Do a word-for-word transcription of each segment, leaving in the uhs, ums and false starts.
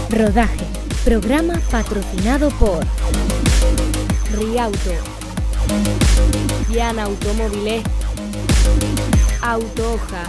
Rodaje. Programa patrocinado por Riauto, Diana Automóviles, Autohoja.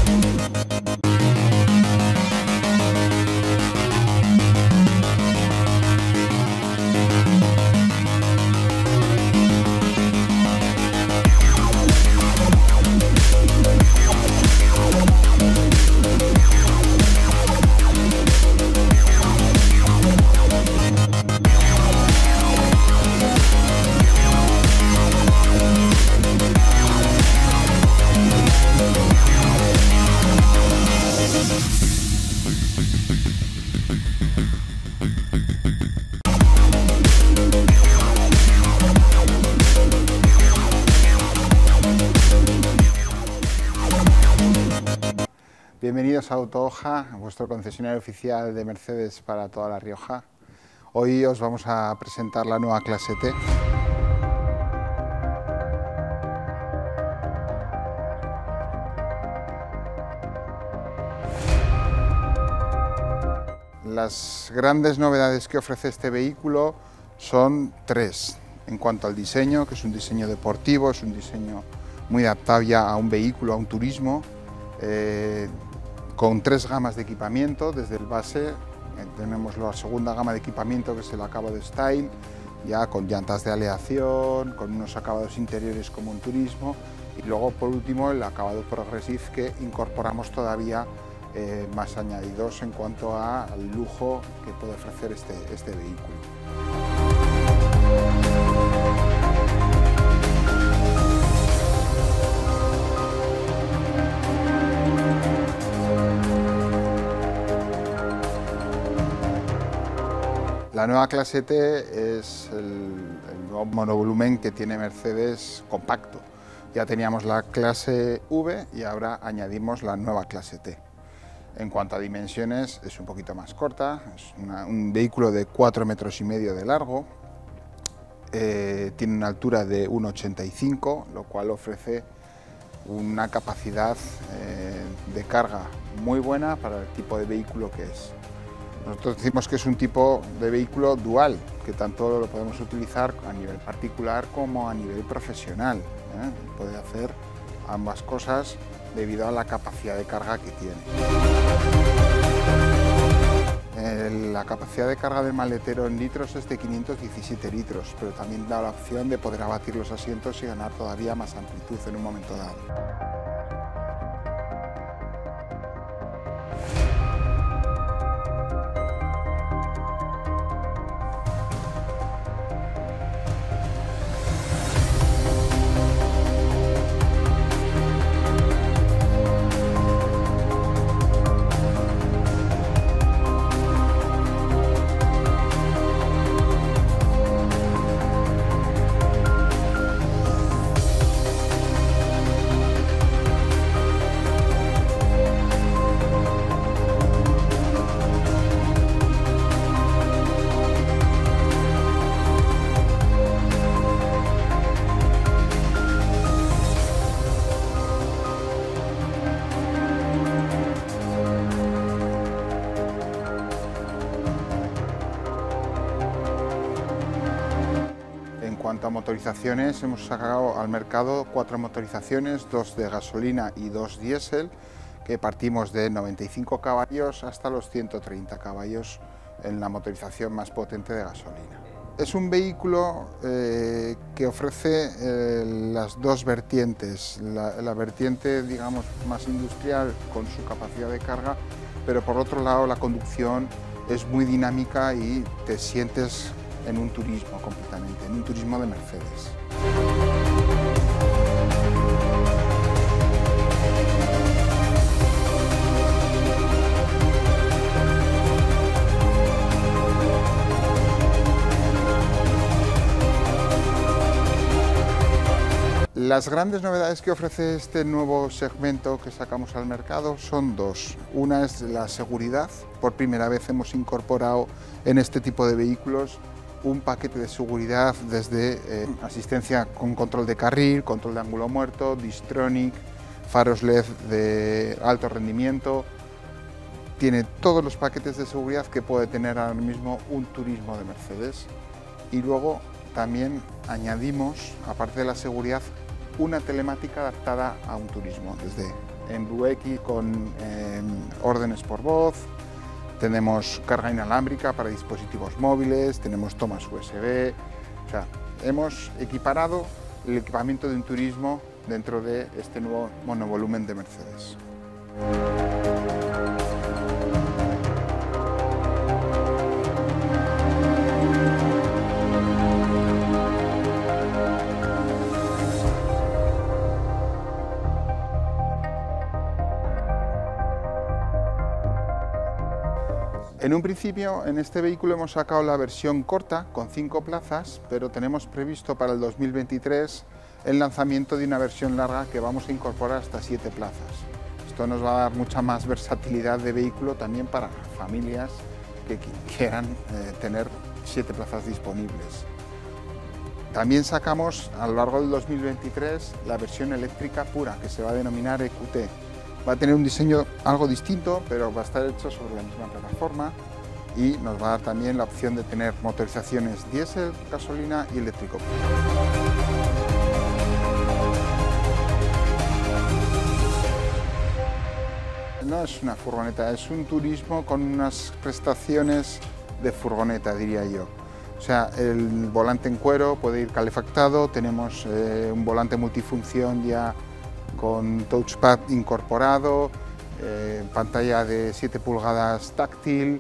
Bienvenidos a Autohoja, vuestro concesionario oficial de Mercedes para toda La Rioja. Hoy os vamos a presentar la nueva clase T. Las grandes novedades que ofrece este vehículo son tres. En cuanto al diseño, que es un diseño deportivo, es un diseño muy adaptable a un vehículo, a un turismo, eh, con tres gamas de equipamiento. Desde el base eh, tenemos la segunda gama de equipamiento, que es el acabado Style, ya con llantas de aleación, con unos acabados interiores como un turismo, y luego por último el acabado Progressive, que incorporamos todavía eh, más añadidos en cuanto a, al lujo que puede ofrecer este, este vehículo. La nueva clase T es el, el nuevo monovolumen que tiene Mercedes compacto. Ya teníamos la clase V y ahora añadimos la nueva clase T. En cuanto a dimensiones, es un poquito más corta, es una, un vehículo de cuatro metros y medio de largo, eh, tiene una altura de uno ochenta y cinco, lo cual ofrece una capacidad eh, de carga muy buena para el tipo de vehículo que es. Nosotros decimos que es un tipo de vehículo dual, que tanto lo podemos utilizar a nivel particular como a nivel profesional, ¿eh? Puede hacer ambas cosas debido a la capacidad de carga que tiene. Eh, la capacidad de carga del maletero en litros es de quinientos diecisiete litros, pero también da la opción de poder abatir los asientos y ganar todavía más amplitud en un momento dado. En cuanto a motorizaciones, hemos sacado al mercado cuatro motorizaciones, dos de gasolina y dos diésel, que partimos de noventa y cinco caballos hasta los ciento treinta caballos en la motorización más potente de gasolina. Es un vehículo eh, que ofrece eh, las dos vertientes, la, la vertiente digamos más industrial con su capacidad de carga, pero por otro lado la conducción es muy dinámica y te sientes en un turismo completamente, en un turismo de Mercedes. Las grandes novedades que ofrece este nuevo segmento que sacamos al mercado son dos. Una es la seguridad. Por primera vez hemos incorporado en este tipo de vehículos un paquete de seguridad desde eh, asistencia con control de carril, control de ángulo muerto, Distronic, faros L E D de alto rendimiento, tiene todos los paquetes de seguridad que puede tener ahora mismo un turismo de Mercedes. Y luego también añadimos, aparte de la seguridad, una telemática adaptada a un turismo, desde en Blue X con eh, órdenes por voz, tenemos carga inalámbrica para dispositivos móviles, tenemos tomas U S B, o sea, hemos equiparado el equipamiento de un turismo dentro de este nuevo monovolumen de Mercedes. En un principio, en este vehículo hemos sacado la versión corta, con cinco plazas, pero tenemos previsto para el dos mil veintitrés el lanzamiento de una versión larga que vamos a incorporar hasta siete plazas. Esto nos va a dar mucha más versatilidad de vehículo también para familias que quieran eh, tener siete plazas disponibles. También sacamos a lo largo del dos mil veintitrés la versión eléctrica pura, que se va a denominar E Q T. Va a tener un diseño algo distinto, pero va a estar hecho sobre la misma plataforma y nos va a dar también la opción de tener motorizaciones diésel, gasolina y eléctrico. No es una furgoneta, es un turismo con unas prestaciones de furgoneta, diría yo. O sea, el volante en cuero puede ir calefactado, tenemos eh, un volante multifunción ya con touchpad incorporado, eh, pantalla de siete pulgadas táctil.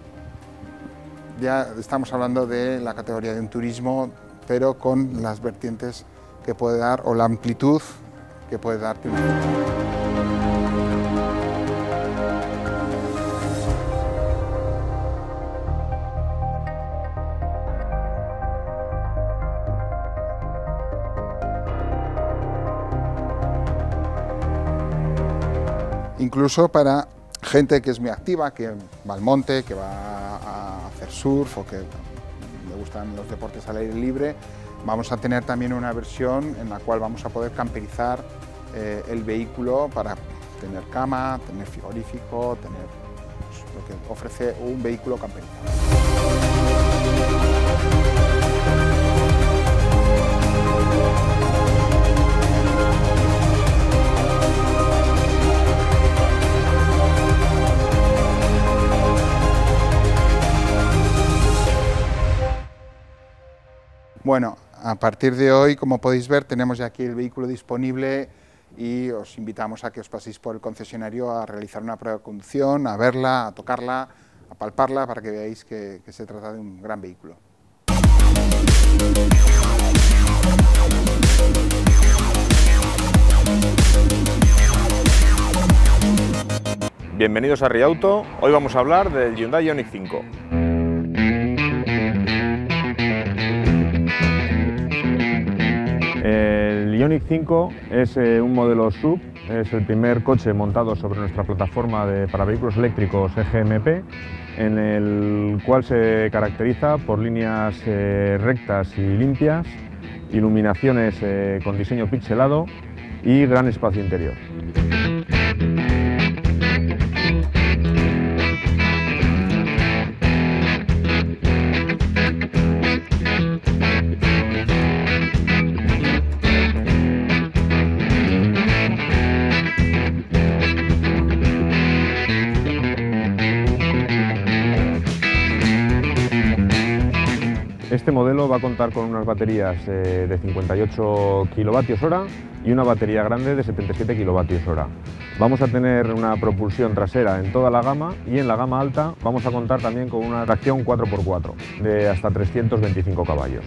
Ya estamos hablando de la categoría de un turismo, pero con las vertientes que puede dar o la amplitud que puede darte una furgoneta. Incluso para gente que es muy activa, que va al monte, que va a hacer surf o que le gustan los deportes al aire libre, vamos a tener también una versión en la cual vamos a poder camperizar eh, el vehículo para tener cama, tener frigorífico, tener pues, lo que ofrece un vehículo camperizado. Bueno, a partir de hoy, como podéis ver, tenemos ya aquí el vehículo disponible y os invitamos a que os paséis por el concesionario a realizar una prueba de conducción, a verla, a tocarla, a palparla, para que veáis que, que se trata de un gran vehículo. Bienvenidos a Riauto. Hoy vamos a hablar del Hyundai Ioniq cinco. El Ioniq cinco es eh, un modelo S U V, es el primer coche montado sobre nuestra plataforma de, para vehículos eléctricos E G M P, en el cual se caracteriza por líneas eh, rectas y limpias, iluminaciones eh, con diseño pixelado y gran espacio interior. Este modelo va a contar con unas baterías eh, de cincuenta y ocho kilovatios hora y una batería grande de setenta y siete kilovatios hora. Vamos a tener una propulsión trasera en toda la gama y en la gama alta vamos a contar también con una tracción cuatro por cuatro de hasta trescientos veinticinco caballos.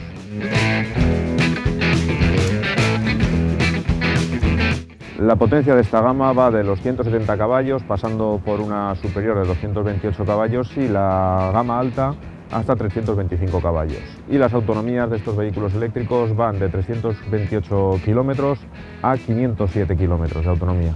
La potencia de esta gama va de los ciento setenta caballos, pasando por una superior de doscientos veintiocho caballos y la gama alta hasta trescientos veinticinco caballos. Y las autonomías de estos vehículos eléctricos van de trescientos veintiocho kilómetros a quinientos siete kilómetros de autonomía.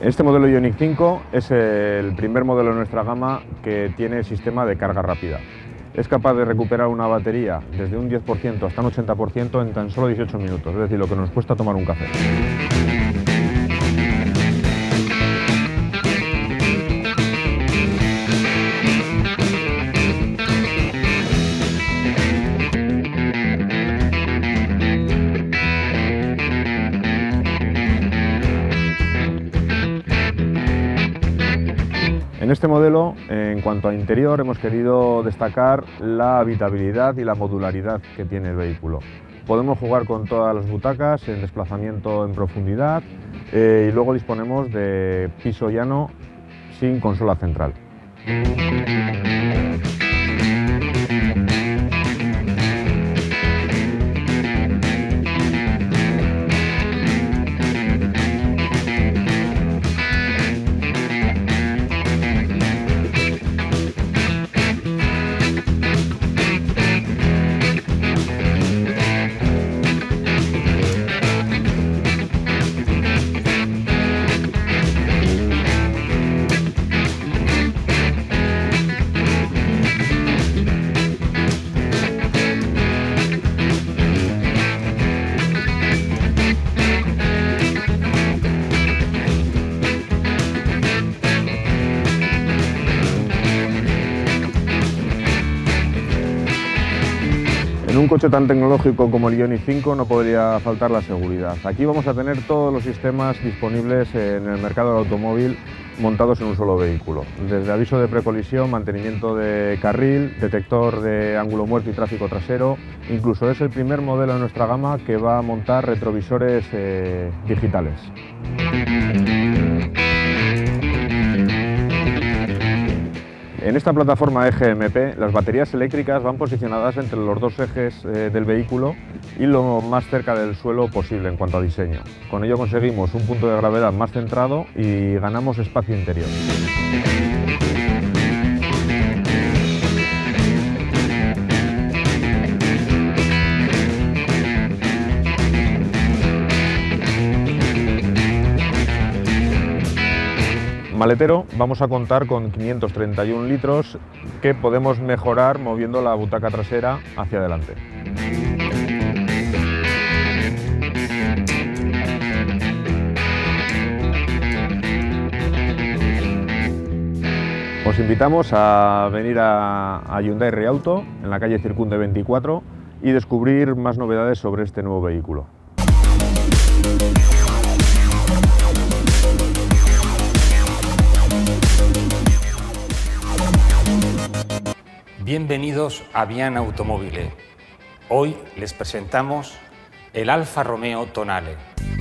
Este modelo Ioniq cinco es el primer modelo de nuestra gama que tiene sistema de carga rápida. Es capaz de recuperar una batería desde un diez por ciento hasta un ochenta por ciento en tan solo dieciocho minutos, es decir, lo que nos cuesta tomar un café. En este modelo, en cuanto a interior, hemos querido destacar la habitabilidad y la modularidad que tiene el vehículo. Podemos jugar con todas las butacas en desplazamiento en profundidad eh, y luego disponemos de piso llano sin consola central. En un coche tan tecnológico como el Ioniq cinco no podría faltar la seguridad. Aquí vamos a tener todos los sistemas disponibles en el mercado del automóvil montados en un solo vehículo. Desde aviso de precolisión, mantenimiento de carril, detector de ángulo muerto y tráfico trasero. Incluso es el primer modelo de nuestra gama que va a montar retrovisores eh, digitales. En esta plataforma E G M P, las baterías eléctricas van posicionadas entre los dos ejes eh, del vehículo y lo más cerca del suelo posible en cuanto a diseño. Con ello conseguimos un punto de gravedad más centrado y ganamos espacio interior. Maletero, vamos a contar con quinientos treinta y un litros que podemos mejorar moviendo la butaca trasera hacia adelante. Os invitamos a venir a, a Hyundai Riauto, en la calle Circunde veinticuatro, y descubrir más novedades sobre este nuevo vehículo. Bienvenidos a Bian Automobile. Hoy les presentamos el Alfa Romeo Tonale.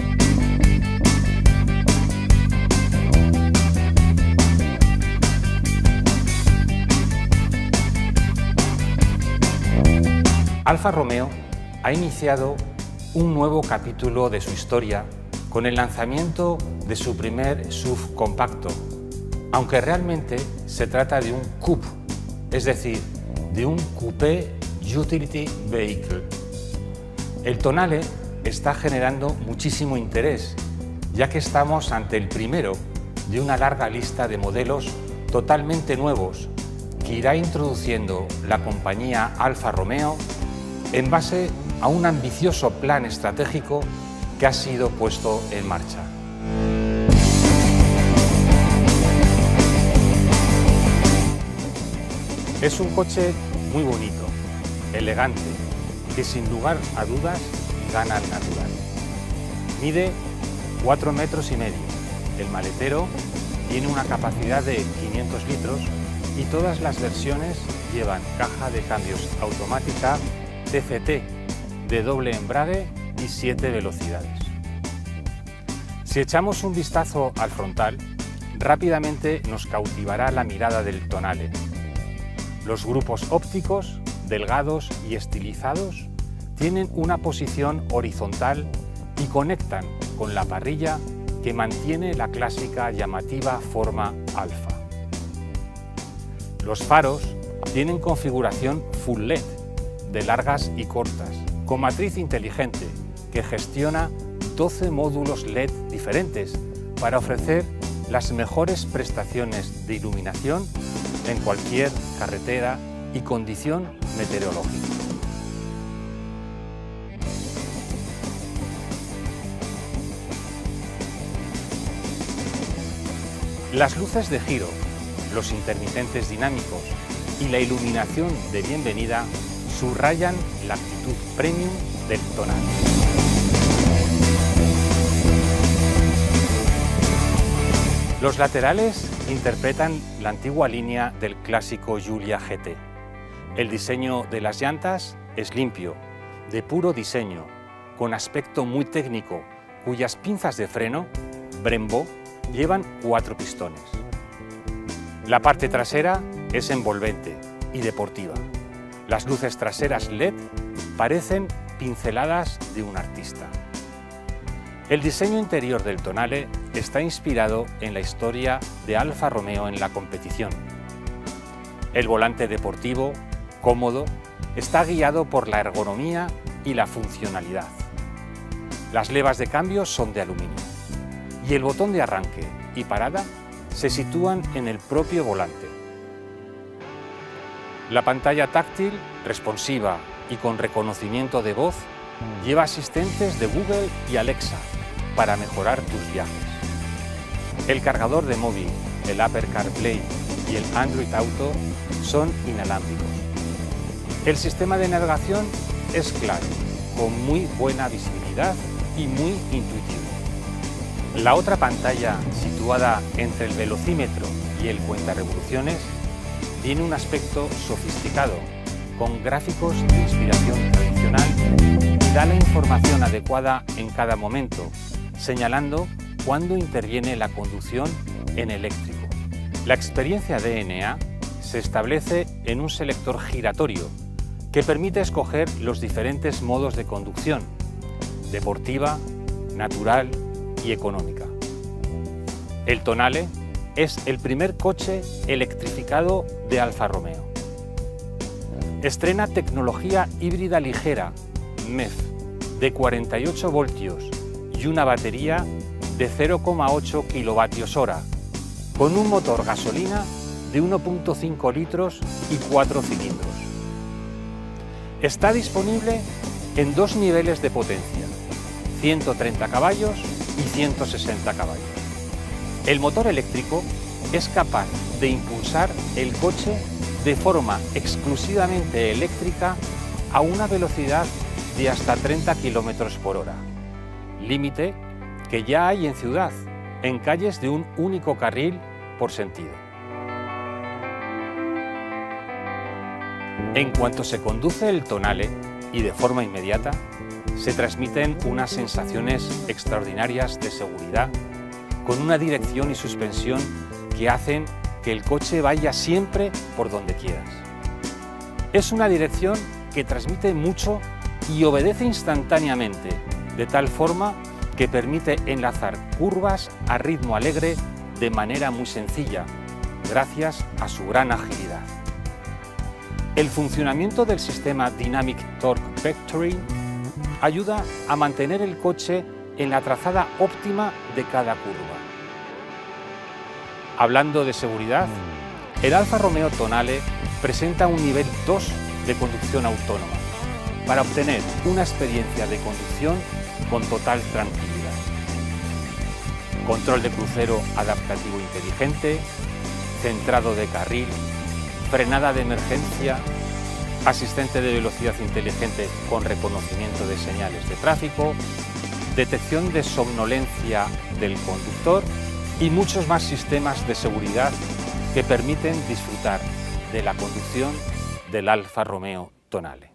Alfa Romeo ha iniciado un nuevo capítulo de su historia con el lanzamiento de su primer S U V compacto, aunque realmente se trata de un coupe, es decir, de un Coupé Utility Vehicle. El Tonale está generando muchísimo interés, ya que estamos ante el primero de una larga lista de modelos totalmente nuevos que irá introduciendo la compañía Alfa Romeo en base a un ambicioso plan estratégico que ha sido puesto en marcha. Es un coche muy bonito, elegante, que sin lugar a dudas gana al natural. Mide cuatro metros y medio. El maletero tiene una capacidad de quinientos litros y todas las versiones llevan caja de cambios automática T C T de doble embrague y siete velocidades. Si echamos un vistazo al frontal, rápidamente nos cautivará la mirada del Tonale. Los grupos ópticos, delgados y estilizados, tienen una posición horizontal y conectan con la parrilla que mantiene la clásica llamativa forma alfa. Los faros tienen configuración Full L E D, de largas y cortas, con matriz inteligente que gestiona doce módulos L E D diferentes para ofrecer las mejores prestaciones de iluminación en cualquier carretera y condición meteorológica. Las luces de giro, los intermitentes dinámicos y la iluminación de bienvenida subrayan la actitud premium del Tonale. Los laterales interpretan la antigua línea del clásico Giulia G T. El diseño de las llantas es limpio, de puro diseño, con aspecto muy técnico, cuyas pinzas de freno, Brembo, llevan cuatro pistones. La parte trasera es envolvente y deportiva. Las luces traseras L E D parecen pinceladas de un artista. El diseño interior del Tonale está inspirado en la historia de Alfa Romeo en la competición. El volante deportivo, cómodo, está guiado por la ergonomía y la funcionalidad. Las levas de cambio son de aluminio y el botón de arranque y parada se sitúan en el propio volante. La pantalla táctil, responsiva y con reconocimiento de voz, lleva asistentes de Google y Alexa para mejorar tus viajes. El cargador de móvil, el Apple CarPlay y el Android Auto son inalámbricos. El sistema de navegación es claro, con muy buena visibilidad y muy intuitivo. La otra pantalla, situada entre el velocímetro y el cuentarevoluciones, tiene un aspecto sofisticado, con gráficos de inspiración tradicional y da la información adecuada en cada momento, señalando cuándo interviene la conducción en eléctrico. La experiencia D N A se establece en un selector giratorio que permite escoger los diferentes modos de conducción: deportiva, natural y económica. El Tonale es el primer coche electrificado de Alfa Romeo. Estrena tecnología híbrida ligera, M E F, de cuarenta y ocho voltios y una batería de cero coma ocho kilovatios hora, con un motor gasolina de uno punto cinco litros y cuatro cilindros. Está disponible en dos niveles de potencia, ciento treinta caballos y ciento sesenta caballos. El motor eléctrico es capaz de impulsar el coche de forma exclusivamente eléctrica a una velocidad de hasta treinta kilómetros por hora, límite que ya hay en ciudad, en calles de un único carril por sentido. En cuanto se conduce el Tonale, y de forma inmediata, se transmiten unas sensaciones extraordinarias de seguridad, con una dirección y suspensión que hacen que el coche vaya siempre por donde quieras. Es una dirección que transmite mucho y obedece instantáneamente, de tal forma que permite enlazar curvas a ritmo alegre de manera muy sencilla, gracias a su gran agilidad. El funcionamiento del sistema Dynamic Torque Vectoring ayuda a mantener el coche en la trazada óptima de cada curva. Hablando de seguridad, el Alfa Romeo Tonale presenta un nivel dos de conducción autónoma para obtener una experiencia de conducción con total tranquilidad. Control de crucero adaptativo inteligente, centrado de carril, frenada de emergencia, asistente de velocidad inteligente con reconocimiento de señales de tráfico, detección de somnolencia del conductor y muchos más sistemas de seguridad que permiten disfrutar de la conducción del Alfa Romeo Tonale.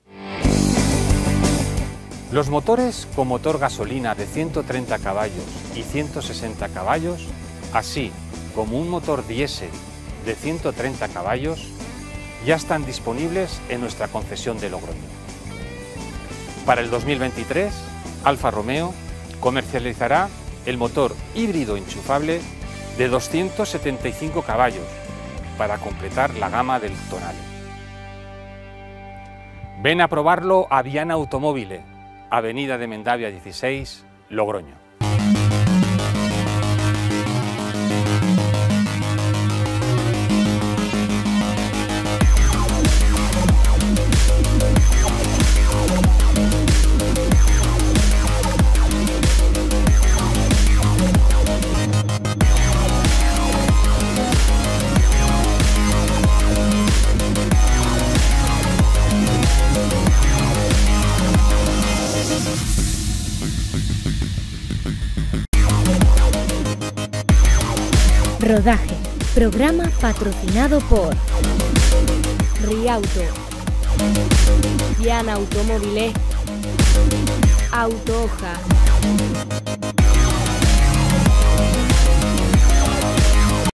Los motores con motor gasolina de ciento treinta caballos y ciento sesenta caballos, así como un motor diésel de ciento treinta caballos, ya están disponibles en nuestra concesión de Logroño. Para el dos mil veintitrés, Alfa Romeo comercializará el motor híbrido enchufable de doscientos setenta y cinco caballos para completar la gama del Tonale. Ven a probarlo a Viana Automóvil, Avenida de Mendavia dieciséis, Logroño. Rodaje. Programa patrocinado por Riauto, Diana Automóviles, Autohoja.